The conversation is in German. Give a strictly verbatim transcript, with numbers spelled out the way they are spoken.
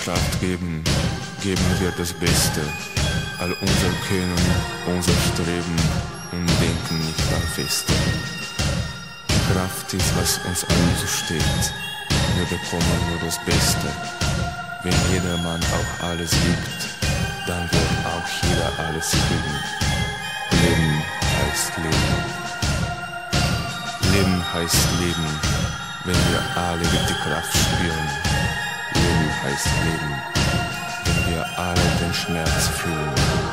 Kraft geben, geben wir das Beste. All unser Können, unser Streben und denken nicht an Feste. Kraft ist, was uns allen zusteht. Wir bekommen nur das Beste. Wenn jedermann auch alles gibt, dann wird auch jeder alles kriegen. Leben heißt Leben. Leben heißt Leben, wenn wir alle die Kraft spüren. Leben heißt Leben, wenn wir alle den Schmerz fühlen.